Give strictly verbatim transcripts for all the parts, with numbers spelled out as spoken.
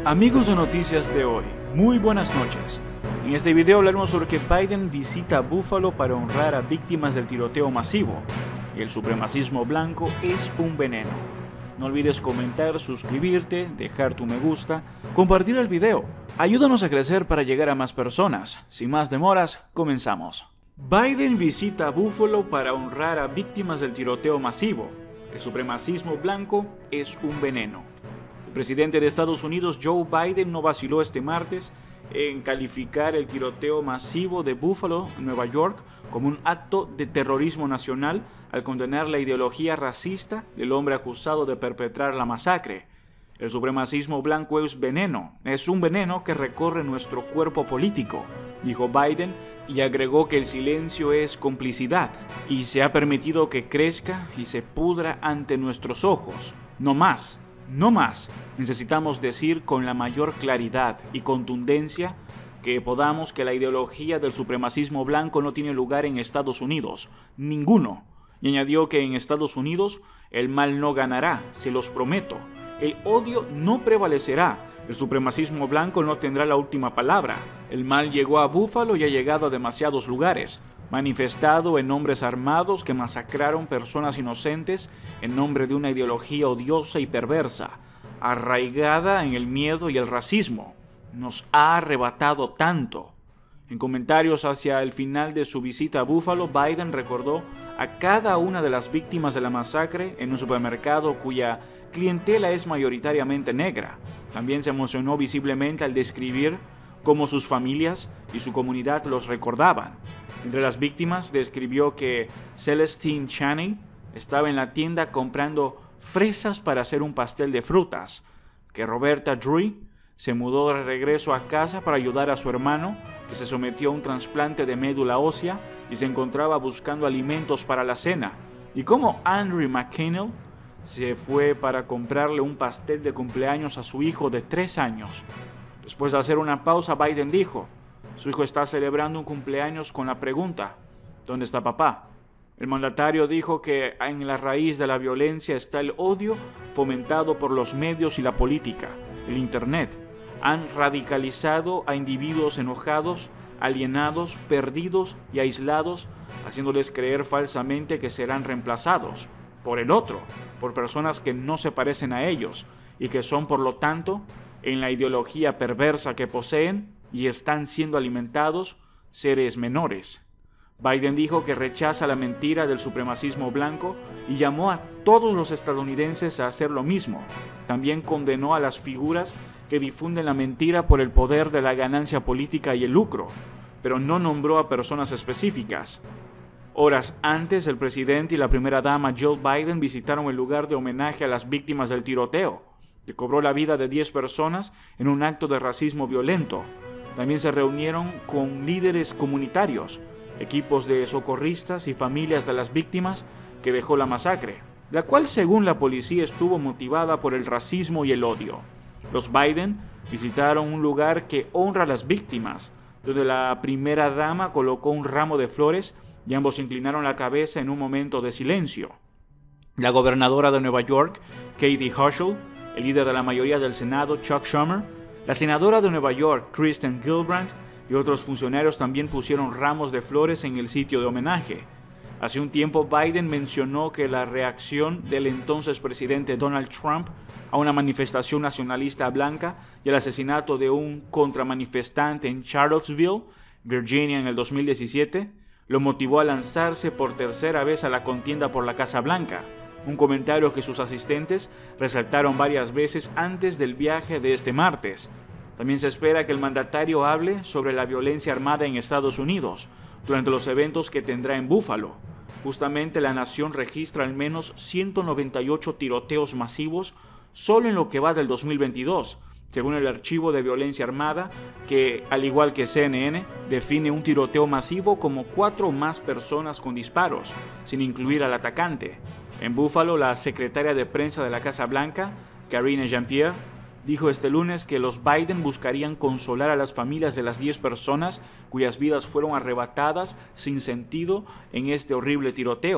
Amigos de Noticias de hoy, muy buenas noches. En este video hablaremos sobre que Biden visita Buffalo para honrar a víctimas del tiroteo masivo. El supremacismo blanco es un veneno. No olvides comentar, suscribirte, dejar tu me gusta, compartir el video. Ayúdanos a crecer para llegar a más personas. Sin más demoras, comenzamos. Biden visita Buffalo para honrar a víctimas del tiroteo masivo. El supremacismo blanco es un veneno. El presidente de Estados Unidos, Joe Biden, no vaciló este martes en calificar el tiroteo masivo de Buffalo, Nueva York, como un acto de terrorismo nacional al condenar la ideología racista del hombre acusado de perpetrar la masacre. El supremacismo blanco es veneno, es un veneno que recorre nuestro cuerpo político, dijo Biden, y agregó que el silencio es complicidad y se ha permitido que crezca y se pudra ante nuestros ojos. No más. No más, necesitamos decir con la mayor claridad y contundencia que podamos que la ideología del supremacismo blanco no tiene lugar en Estados Unidos, ninguno. Y añadió que en Estados Unidos el mal no ganará, se los prometo. El odio no prevalecerá, el supremacismo blanco no tendrá la última palabra. El mal llegó a Buffalo y ha llegado a demasiados lugares, manifestado en hombres armados que masacraron personas inocentes en nombre de una ideología odiosa y perversa, arraigada en el miedo y el racismo. Nos ha arrebatado tanto. En comentarios hacia el final de su visita a Buffalo, Biden recordó a cada una de las víctimas de la masacre en un supermercado cuya clientela es mayoritariamente negra. También se emocionó visiblemente al describir cómo sus familias y su comunidad los recordaban. Entre las víctimas describió que Celestine Chaney estaba en la tienda comprando fresas para hacer un pastel de frutas, que Roberta Drury se mudó de regreso a casa para ayudar a su hermano, que se sometió a un trasplante de médula ósea y se encontraba buscando alimentos para la cena, y cómo Andrew McKinnell se fue para comprarle un pastel de cumpleaños a su hijo de tres años. Después de hacer una pausa, Biden dijo, su hijo está celebrando un cumpleaños con la pregunta, ¿dónde está papá? El mandatario dijo que en la raíz de la violencia está el odio fomentado por los medios y la política, el Internet. Han radicalizado a individuos enojados, alienados, perdidos y aislados, haciéndoles creer falsamente que serán reemplazados por el otro, por personas que no se parecen a ellos y que son, por lo tanto, en la ideología perversa que poseen y están siendo alimentados seres menores. Biden dijo que rechaza la mentira del supremacismo blanco y llamó a todos los estadounidenses a hacer lo mismo. También condenó a las figuras que difunden la mentira por el poder de la ganancia política y el lucro, pero no nombró a personas específicas. Horas antes, el presidente y la primera dama Jill Biden visitaron el lugar de homenaje a las víctimas del tiroteo, que cobró la vida de diez personas en un acto de racismo violento. También se reunieron con líderes comunitarios, equipos de socorristas y familias de las víctimas que dejó la masacre, la cual según la policía estuvo motivada por el racismo y el odio. Los Biden visitaron un lugar que honra a las víctimas, donde la primera dama colocó un ramo de flores y ambos inclinaron la cabeza en un momento de silencio. La gobernadora de Nueva York, Kathy Hochul, el líder de la mayoría del Senado, Chuck Schumer, la senadora de Nueva York, Kristen Gillibrand, y otros funcionarios también pusieron ramos de flores en el sitio de homenaje. Hace un tiempo, Biden mencionó que la reacción del entonces presidente Donald Trump a una manifestación nacionalista blanca y el asesinato de un contramanifestante en Charlottesville, Virginia, en el dos mil diecisiete, lo motivó a lanzarse por tercera vez a la contienda por la Casa Blanca, un comentario que sus asistentes resaltaron varias veces antes del viaje de este martes. También se espera que el mandatario hable sobre la violencia armada en Estados Unidos durante los eventos que tendrá en Buffalo. Justamente la nación registra al menos ciento noventa y ocho tiroteos masivos solo en lo que va del dos mil veintidós, según el archivo de violencia armada que, al igual que C N N, define un tiroteo masivo como cuatro o más personas con disparos, sin incluir al atacante. En Buffalo, la secretaria de prensa de la Casa Blanca, Karine Jean-Pierre, dijo este lunes que los Biden buscarían consolar a las familias de las diez personas cuyas vidas fueron arrebatadas sin sentido en este horrible tiroteo.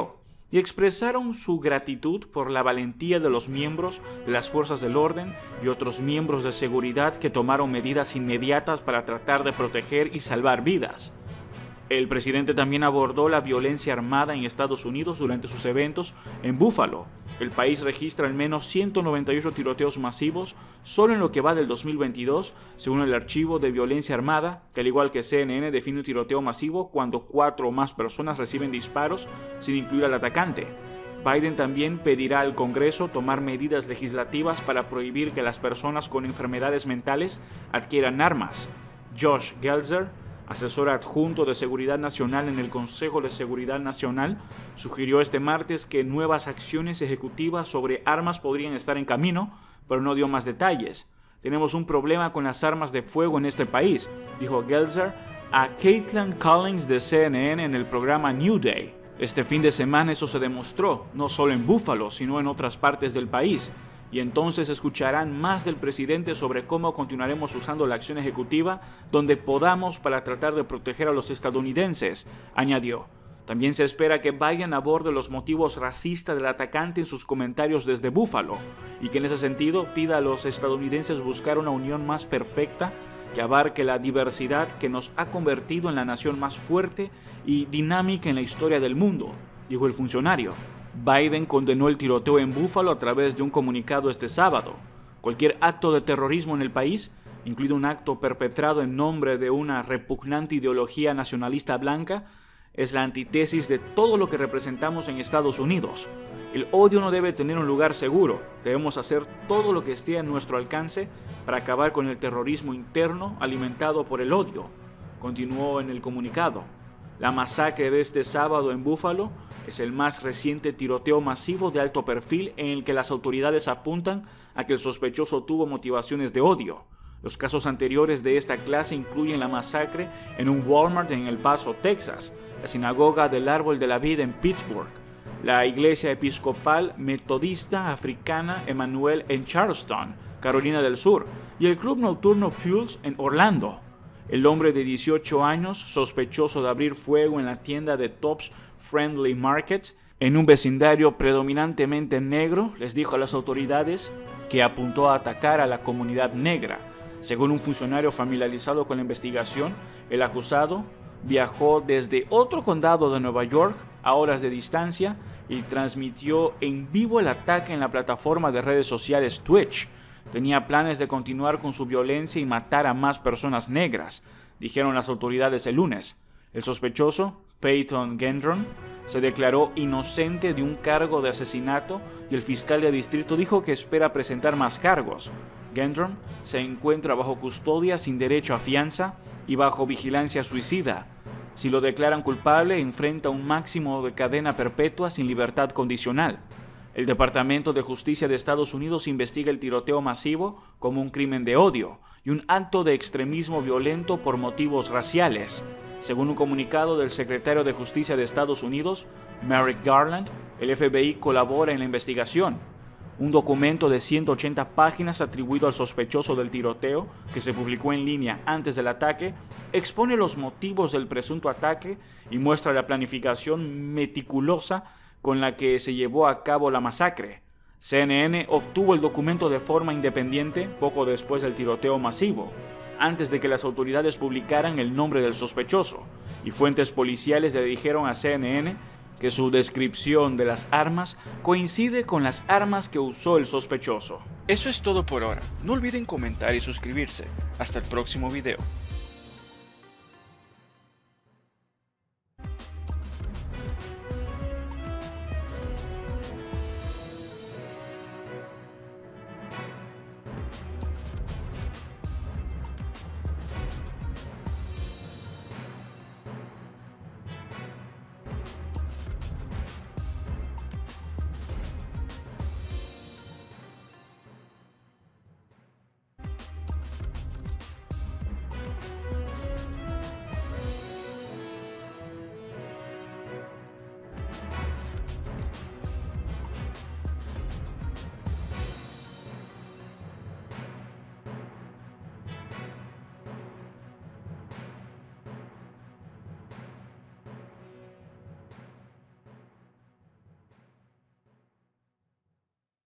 y expresaron su gratitud por la valentía de los miembros de las fuerzas del orden y otros miembros de seguridad que tomaron medidas inmediatas para tratar de proteger y salvar vidas. El presidente también abordó la violencia armada en Estados Unidos durante sus eventos en Buffalo. El país registra al menos ciento noventa y ocho tiroteos masivos solo en lo que va del dos mil veintidós, según el archivo de violencia armada, que al igual que C N N define un tiroteo masivo cuando cuatro o más personas reciben disparos sin incluir al atacante. Biden también pedirá al Congreso tomar medidas legislativas para prohibir que las personas con enfermedades mentales adquieran armas. Josh Gelzer, asesor adjunto de Seguridad Nacional en el Consejo de Seguridad Nacional, sugirió este martes que nuevas acciones ejecutivas sobre armas podrían estar en camino, pero no dio más detalles. Tenemos un problema con las armas de fuego en este país, dijo Gelzer a Caitlin Collins de C N N en el programa New Day. Este fin de semana eso se demostró, no solo en Buffalo, sino en otras partes del país. Y entonces escucharán más del presidente sobre cómo continuaremos usando la acción ejecutiva donde podamos para tratar de proteger a los estadounidenses, añadió. También se espera que Biden aborde los motivos racistas del atacante en sus comentarios desde Buffalo y que en ese sentido pida a los estadounidenses buscar una unión más perfecta que abarque la diversidad que nos ha convertido en la nación más fuerte y dinámica en la historia del mundo, dijo el funcionario. Biden condenó el tiroteo en Buffalo a través de un comunicado este sábado. Cualquier acto de terrorismo en el país, incluido un acto perpetrado en nombre de una repugnante ideología nacionalista blanca, es la antítesis de todo lo que representamos en Estados Unidos. El odio no debe tener un lugar seguro. Debemos hacer todo lo que esté a nuestro alcance para acabar con el terrorismo interno alimentado por el odio, continuó en el comunicado. La masacre de este sábado en Buffalo es el más reciente tiroteo masivo de alto perfil en el que las autoridades apuntan a que el sospechoso tuvo motivaciones de odio. Los casos anteriores de esta clase incluyen la masacre en un Walmart en El Paso, Texas, la sinagoga del Árbol de la Vida en Pittsburgh, la iglesia episcopal metodista africana Emmanuel en Charleston, Carolina del Sur, y el club nocturno Pulse en Orlando. El hombre de dieciocho años, sospechoso de abrir fuego en la tienda de Tops Friendly Markets, en un vecindario predominantemente negro, les dijo a las autoridades que apuntó a atacar a la comunidad negra. Según un funcionario familiarizado con la investigación, el acusado viajó desde otro condado de Nueva York a horas de distancia y transmitió en vivo el ataque en la plataforma de redes sociales Twitch. Tenía planes de continuar con su violencia y matar a más personas negras, dijeron las autoridades el lunes. El sospechoso, Peyton Gendron, se declaró inocente de un cargo de asesinato y el fiscal de distrito dijo que espera presentar más cargos. Gendron se encuentra bajo custodia sin derecho a fianza y bajo vigilancia suicida. Si lo declaran culpable, enfrenta un máximo de cadena perpetua sin libertad condicional. El Departamento de Justicia de Estados Unidos investiga el tiroteo masivo como un crimen de odio y un acto de extremismo violento por motivos raciales. Según un comunicado del secretario de Justicia de Estados Unidos, Merrick Garland, el F B I colabora en la investigación. Un documento de ciento ochenta páginas atribuido al sospechoso del tiroteo, que se publicó en línea antes del ataque, expone los motivos del presunto ataque y muestra la planificación meticulosa con la que se llevó a cabo la masacre. C N N obtuvo el documento de forma independiente poco después del tiroteo masivo, antes de que las autoridades publicaran el nombre del sospechoso, y fuentes policiales le dijeron a C N N que su descripción de las armas coincide con las armas que usó el sospechoso. Eso es todo por ahora. No olviden comentar y suscribirse. Hasta el próximo video.